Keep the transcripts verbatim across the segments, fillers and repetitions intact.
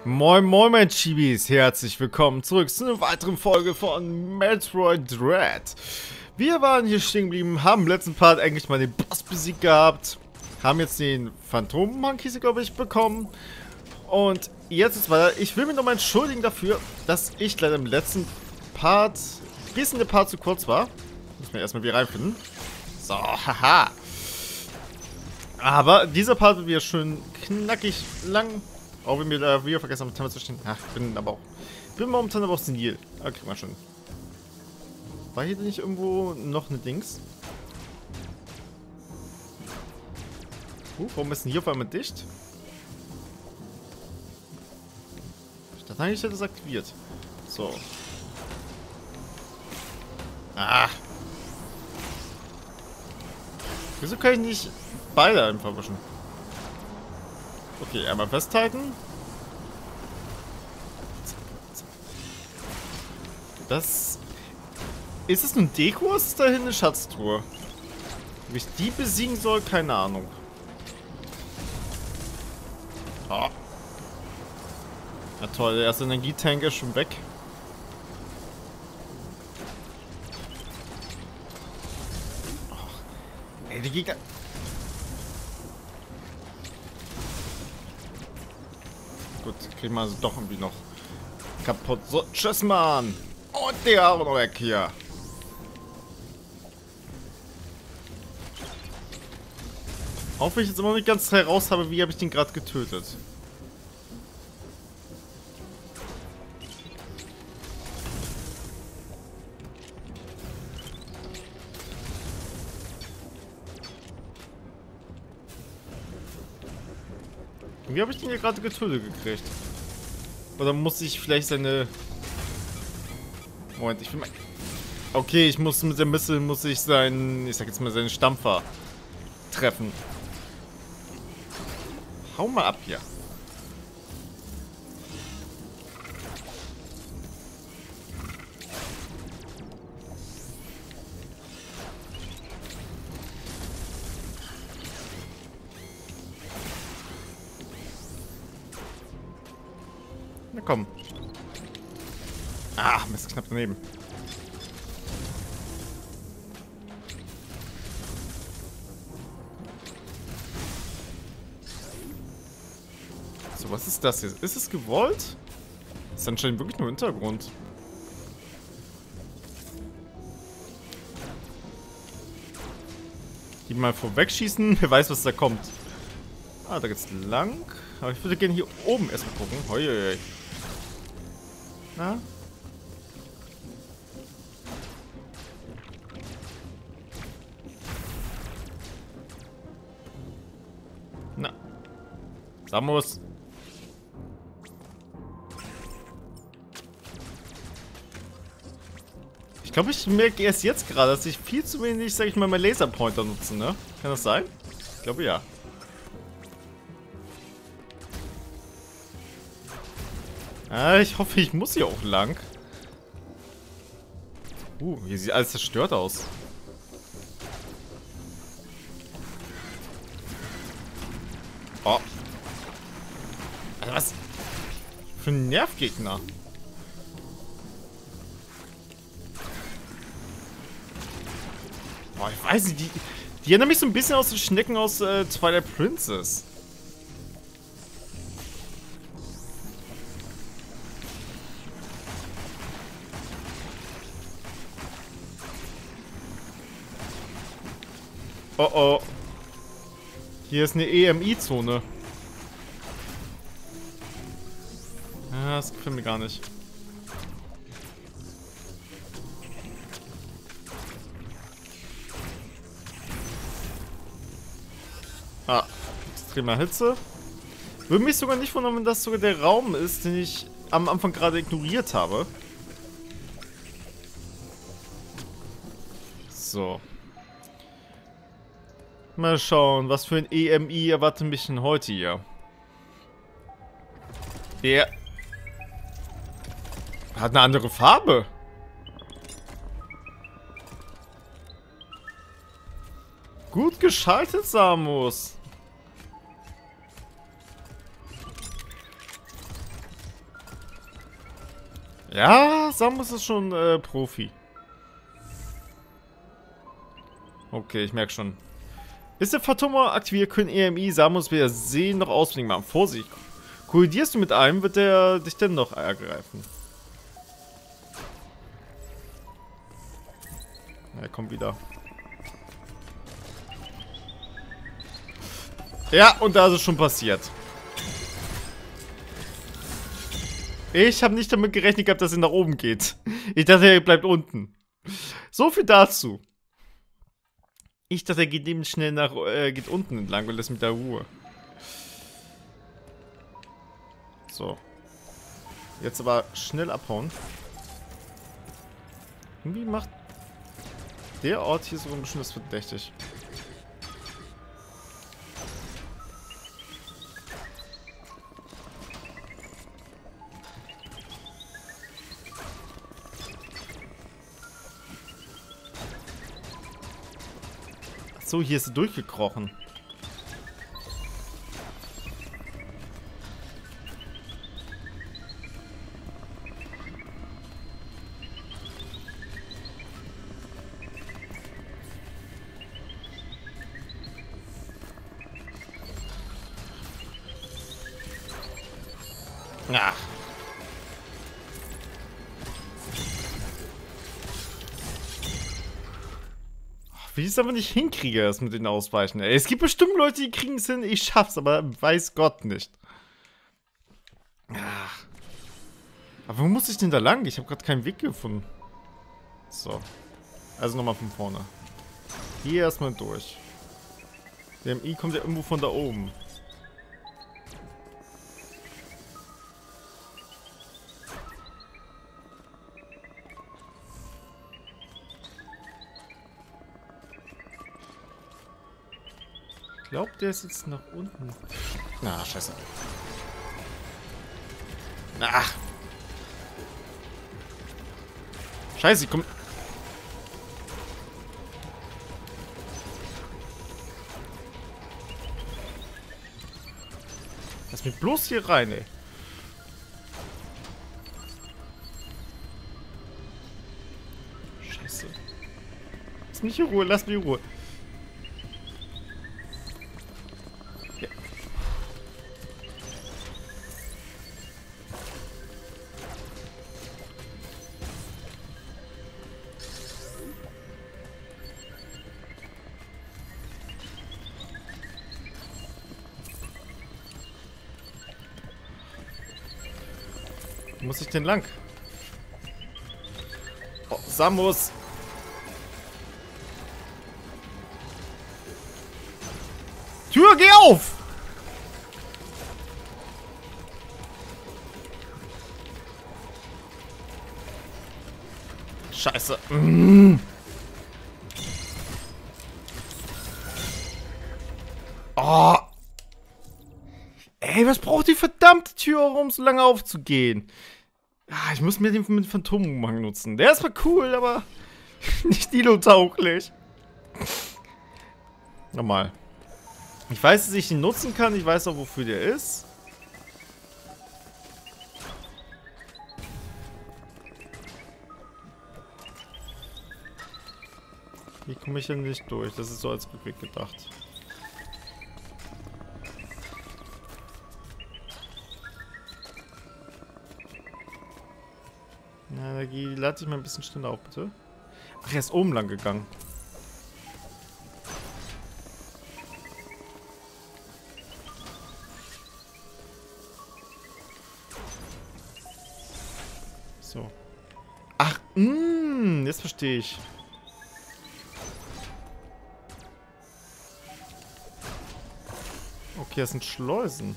Moin moin mein Chibis, herzlich willkommen zurück zu einer weiteren Folge von Metroid Dread. Wir waren hier stehen geblieben, haben im letzten Part eigentlich mal den Boss besiegt gehabt, haben jetzt den Phantom Monkey, glaube ich, bekommen. Und jetzt ist weiter. Ich will mich nochmal entschuldigen dafür, dass ich leider im letzten Part, bisschen der Part zu kurz war. Muss man erstmal wieder reinfinden. So, haha. Aber dieser Part wird wieder schön knackig lang. Auch wenn wir da wieder vergessen haben, Timer zu stehen. Ach, ich bin aber auch. Bin momentan aber auch senil. Okay, mal schon. War hier nicht irgendwo noch eine Dings? Uh, warum ist denn hier auf einmal dicht? Ich dachte eigentlich, ich hätte das aktiviert. So. Ah. Wieso kann ich nicht beide einfach wischen? Okay, einmal festhalten. Das... Ist es ein Deko oder ist es dahin eine Schatztruhe? Wie ich die besiegen soll, keine Ahnung. Oh. Na toll, der erste Energietank ist schon weg. Oh. Ey, die Gegner... Gut, kriegen wir also doch irgendwie noch kaputt. So, tschüss, Mann. Und der auch noch weg hier. Auch wenn ich jetzt immer noch nicht ganz heraus habe, wie habe ich den gerade getötet. Wie habe ich den hier gerade getötet gekriegt? Oder muss ich vielleicht seine... Moment, ich will mal... Okay, ich muss mit der Missile, muss ich seinen... Ich sag jetzt mal seinen Stampfer treffen. Hau mal ab hier. Na komm. Ah, Mist, knapp daneben. So, was ist das jetzt? Ist es gewollt? Das ist anscheinend wirklich nur Hintergrund. Die mal vorwegschießen, wer weiß, was da kommt. Ah, da geht's lang. Aber ich würde gerne hier oben erstmal gucken. Hoi, hoi, hoi. Na? Na. Samus. Ich glaube, ich merke erst jetzt gerade, dass ich viel zu wenig, sag ich mal, meinen Laserpointer nutze, ne? Kann das sein? Ich glaube, ja. Ah, ich hoffe, ich muss hier auch lang. Uh, hier sieht alles zerstört aus. Oh. Alter, was? Für ein Nervgegner. Boah, ich weiß nicht, die, die erinnern mich so ein bisschen aus den Schnecken aus äh, Twilight Princess. Oh oh. Hier ist eine E M I-Zone. Ja, das gefällt mir gar nicht. Ah, extremer Hitze. Würde mich sogar nicht wundern, wenn das sogar der Raum ist, den ich am Anfang gerade ignoriert habe. So. Mal schauen, was für ein E M I erwartet mich denn heute hier. Der hat eine andere Farbe. Gut geschaltet, Samus. Ja, Samus ist schon äh, Profi. Okay, ich merke schon. Ist der Phantomor aktiviert, können E M I Samus weder sehen noch ausbringen machen. Vorsicht. Kollidierst du mit einem, wird der dich denn noch ergreifen. Er kommt wieder. Ja, und da ist es schon passiert. Ich habe nicht damit gerechnet gehabt, dass er nach oben geht. Ich dachte, er bleibt unten. So viel dazu. Ich dachte, er geht eben schnell nach, äh, geht unten entlang und lässt mit der Ruhe. So. Jetzt aber schnell abhauen. Irgendwie macht der Ort hier so ein bisschen das verdächtig. So, hier ist sie durchgekrochen. Ach. Wie ich es aber nicht hinkriege, das mit den Ausweichen. Ey, es gibt bestimmt Leute, die kriegen es hin, ich schaff's, aber weiß Gott nicht. Ach. Aber wo muss ich denn da lang? Ich habe gerade keinen Weg gefunden. So. Also nochmal von vorne. Hier erstmal durch. Der M I kommt ja irgendwo von da oben. Ich glaube, der ist jetzt nach unten. Na, scheiße. Ach. Scheiße, ich komm. Lass mich bloß hier rein, ey. Scheiße. Lass mich in Ruhe, lass mich in Ruhe. Ja. Wo muss ich denn lang? Oh, Samus! Tür, geh auf! Scheiße. Mm. Oh. Ey, was braucht die verdammte Tür, um so lange aufzugehen? Ah, ich muss mir den mit Phantomumhang nutzen. Der ist zwar cool, aber nicht Dino-tauglich. Nochmal. Ich weiß, dass ich ihn nutzen kann. Ich weiß auch, wofür der ist. Hier komme ich ja nicht durch. Das ist so als Rückweg gedacht. Na, da lade ich mal ein bisschen schneller auf, bitte. Ach, er ist oben lang gegangen. So. Ach, mh, jetzt verstehe ich. Okay, das sind Schleusen.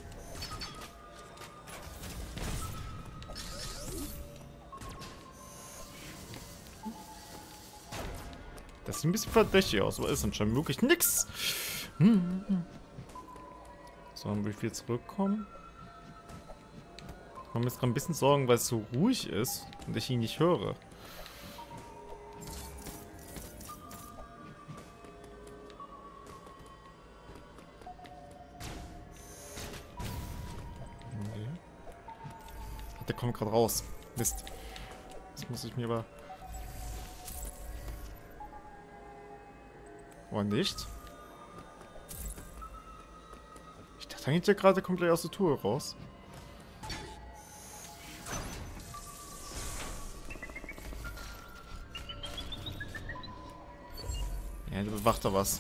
Das sieht ein bisschen verdächtig aus, aber ist anscheinend wirklich nix. Hm. So, dann will ich wieder zurückkommen. Ich mache mir jetzt gerade ein bisschen Sorgen, weil es so ruhig ist und ich ihn nicht höre. Okay. Der kommt gerade raus. Mist. Das muss ich mir aber... Oder nicht? Ich dachte eigentlich ja gerade komplett aus der Tour raus. Ja, da bewacht er was.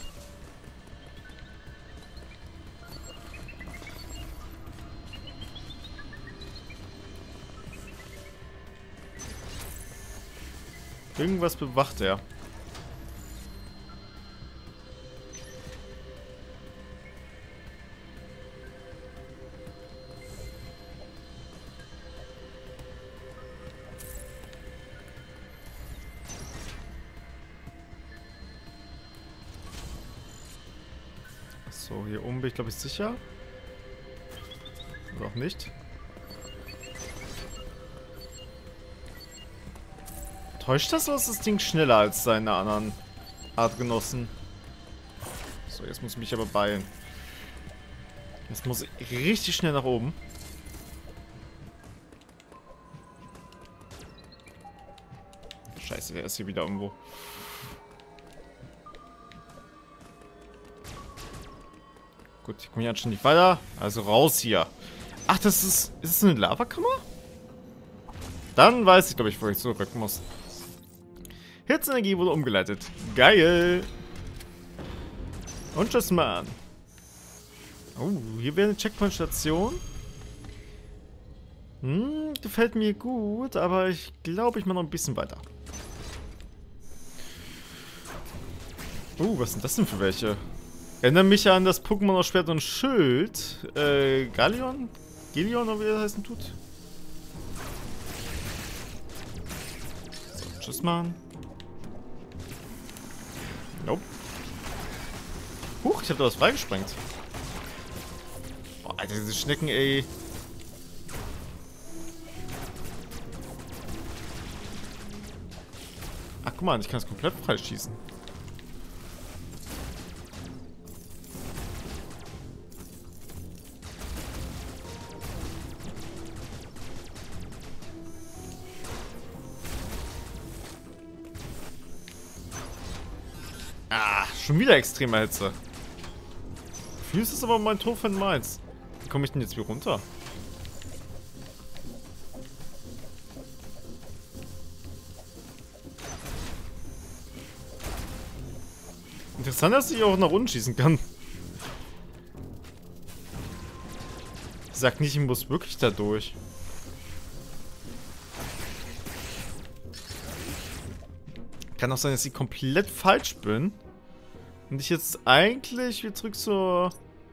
Irgendwas bewacht er. So, hier oben bin ich, glaube ich, sicher. Oder auch nicht. Täuscht das, oder ist das Ding schneller als seine anderen Artgenossen? So, jetzt muss ich mich aber beeilen. Jetzt muss ich richtig schnell nach oben. Scheiße, der ist hier wieder irgendwo. Gut, ich komme hier anscheinend nicht weiter. Also raus hier. Ach, das ist... Ist es eine Lavakammer? Dann weiß ich, glaube ich, wo ich zurück muss. Hitzeenergie wurde umgeleitet. Geil. Und tschüss, Mann. Oh, hier wäre eine Checkpoint-Station. Hm, gefällt mir gut, aber ich glaube, ich mache noch ein bisschen weiter. Oh, was sind das denn für welche? Erinnere mich an das Pokémon aus Schwert und Schild. Äh, Galleon? Gelion, oder wie das heißen tut? So, tschüss, Mann. Nope. Huch, ich hab da was freigesprengt. Boah, Alter, diese Schnecken, ey. Ach, guck mal, ich kann es komplett freischießen. Ah, schon wieder extreme Hitze. Wie ist es aber mein Tor von Mainz? Wie komme ich denn jetzt wieder runter? Interessant, dass ich auch nach unten schießen kann. Ich sag nicht, ich muss wirklich da durch. Kann auch sein, dass ich komplett falsch bin. Und ich jetzt eigentlich wieder zurück zur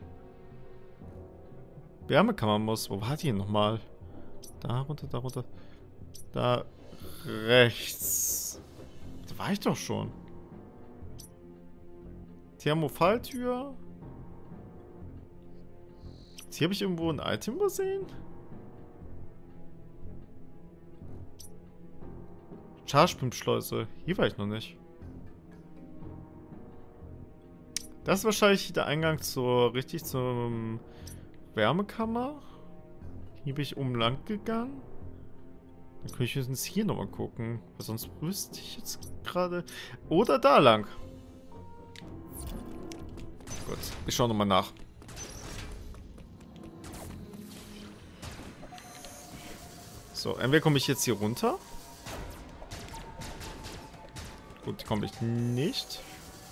Wärmekammer muss. Wo war die denn nochmal? Da runter, da runter. Da rechts. Da war ich doch schon. Thermofalltür. Hier habe ich irgendwo ein Item übersehen. Chargepumpschleuse. Hier war ich noch nicht. Das ist wahrscheinlich der Eingang zur, richtig zur Wärmekammer. Hier bin ich oben lang gegangen. Dann könnte ich jetzt hier nochmal gucken. Weil sonst wüsste ich jetzt gerade... Oder da lang. Gut, ich schaue nochmal nach. So, entweder komme ich jetzt hier runter. Gut, komme ich nicht.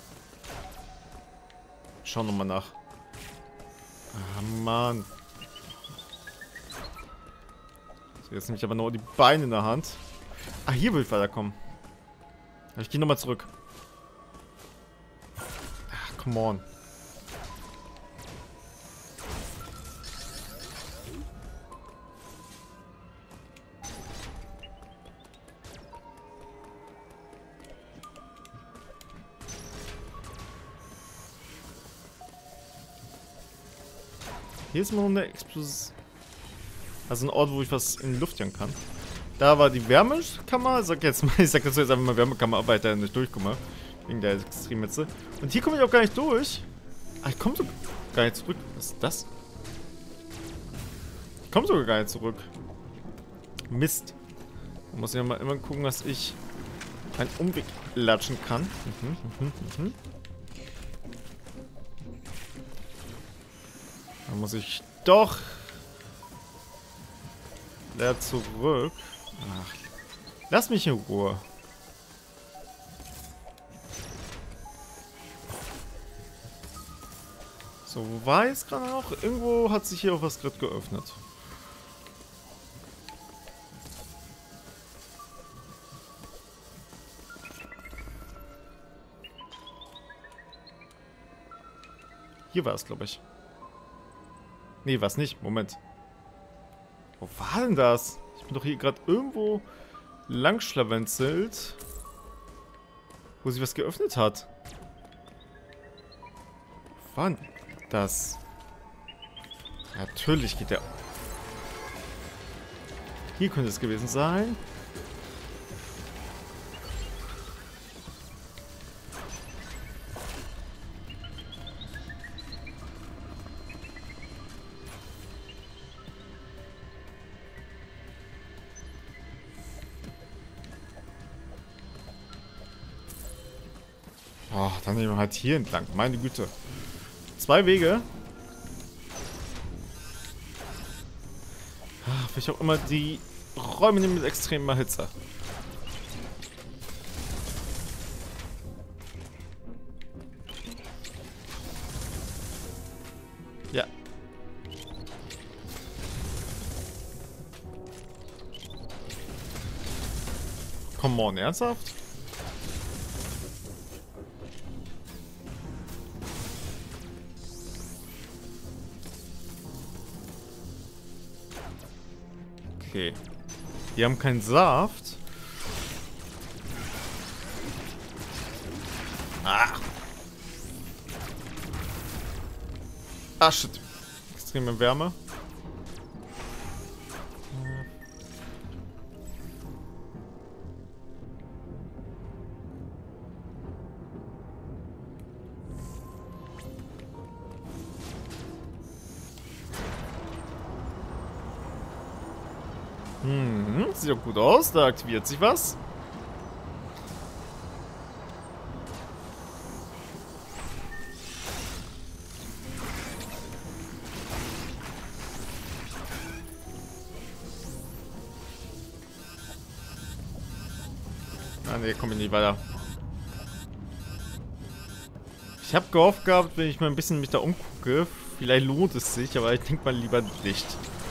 Schau nochmal nach. Ah, Mann. So, jetzt nehme ich aber nur die Beine in der Hand. Ah, hier will ich weiterkommen. Ich gehe nochmal zurück. Ach, come on. Hier ist noch eine Explosion. Also ein Ort, wo ich was in die Luft jagen kann. Da war die Wärmekammer. Ich sag jetzt mal, ich sag jetzt einfach mal Wärmekammer, aber ich da nicht durchkomme. Wegen der Extremhitze. Und hier komme ich auch gar nicht durch. Ah, ich komme so gar nicht zurück. Was ist das? Ich komme sogar gar nicht zurück. Mist. Man muss ja mal immer gucken, dass ich einen Umweg latschen kann. Mhm, mhm, mhm. Dann muss ich doch leer zurück. Ach, lass mich in Ruhe. So, wo war jetzt gerade noch? Irgendwo hat sich hier auch was gerade geöffnet. Hier war es, glaube ich. Nee, war es nicht. Moment. Wo war denn das? Ich bin doch hier gerade irgendwo langschlawenzelt, wo sich was geöffnet hat. Wo war denn das? Natürlich geht der... Hier könnte es gewesen sein. Oh, dann nehmen wir halt hier entlang. Meine Güte. Zwei Wege. Ach, vielleicht auch immer die Räume nehmen mit extremer Hitze. Ja. Come on, ernsthaft? Okay. Die haben keinen Saft. Ah. Ah, shit. Extreme Wärme. Hm, sieht doch gut aus. Da aktiviert sich was. Ah, ne, komme ich nicht weiter. Ich habe gehofft gehabt, wenn ich mal ein bisschen mich da umgucke, vielleicht lohnt es sich, aber ich denke mal lieber nicht.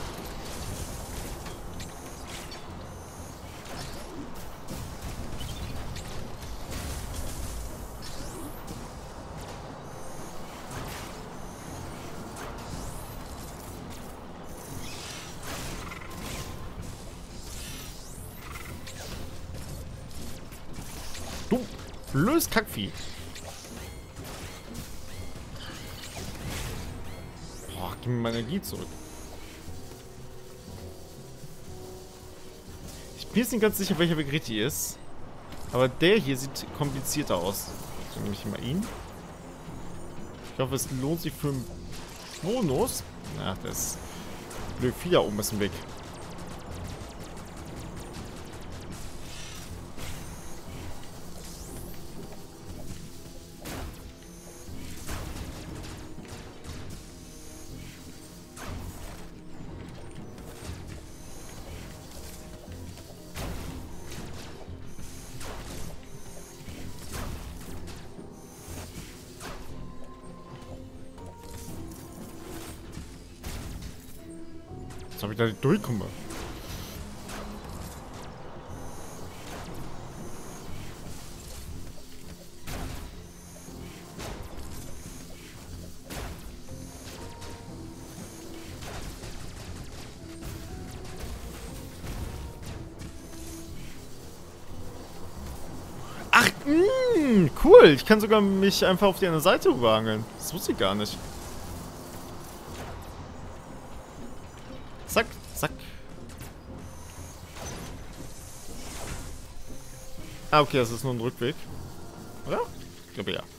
Du, blödes Kackvieh. Boah, gib mir meine Energie zurück. Ich bin jetzt nicht ganz sicher, welcher Weg richtig ist. Aber der hier sieht komplizierter aus. So nehme ich mal ihn. Ich hoffe, es lohnt sich für einen Bonus. Ach, das blöd viel da oben ist im Weg. Als ob ich da nicht durchkomme. Ach, mh, cool. Ich kann sogar mich einfach auf die andere Seite rüberangeln. Das wusste ich gar nicht. Zack, zack. Ah, okay, das ist nur ein Rückweg. Oder? Ich glaube ja.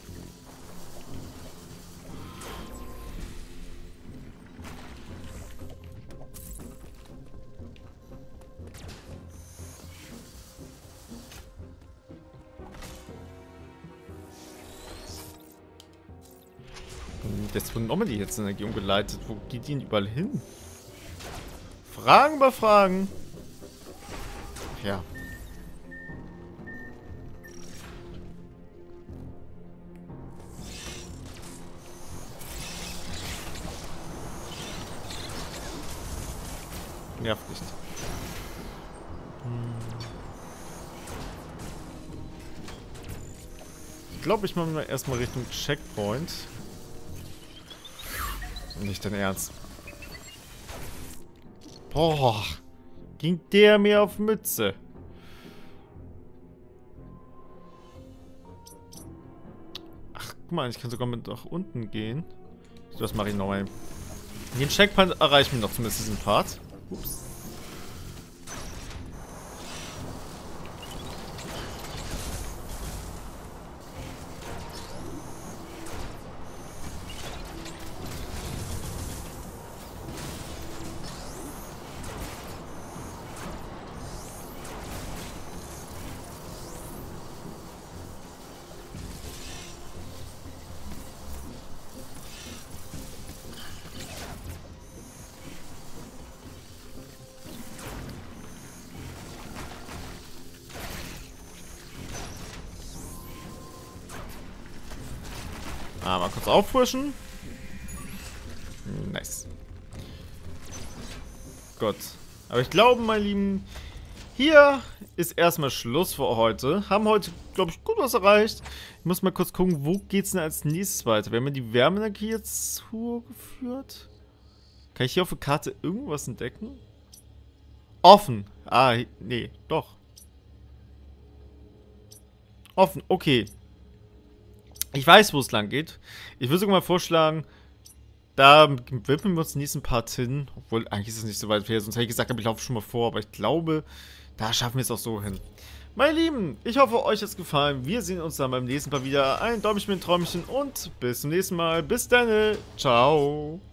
jetzt wurde nochmal die Hitzenergie umgeleitet. Wo geht die denn überall hin? Fragen über Fragen. Ja. Nervt nicht. Ich glaube, ich mache mal erstmal Richtung Checkpoint. Nicht dein Ernst. Boah. Ging der mir auf Mütze. Ach, guck mal, ich kann sogar mit nach unten gehen. Das mache ich nochmal. Den Checkpoint erreichen wir noch zumindest diesen Part. Ups. Ah, mal kurz auffrischen. Nice. Gut. Aber ich glaube, meine Lieben, hier ist erstmal Schluss für heute. Haben heute, glaube ich, gut was erreicht. Ich muss mal kurz gucken, wo geht's denn als nächstes weiter? Wir haben ja die Wärmeenergie jetzt zugeführt. Kann ich hier auf der Karte irgendwas entdecken? Offen. Ah, nee, doch. Offen, okay. Ich weiß, wo es lang geht. Ich würde sogar mal vorschlagen, da widmen wir uns den nächsten Part hin. Obwohl, eigentlich ist es nicht so weit her. Sonst hätte ich gesagt, ich laufe schon mal vor. Aber ich glaube, da schaffen wir es auch so hin. Meine Lieben, ich hoffe, euch hat es gefallen. Wir sehen uns dann beim nächsten Mal wieder. Ein Däumchen, ein Träumchen und bis zum nächsten Mal. Bis dann. Ciao.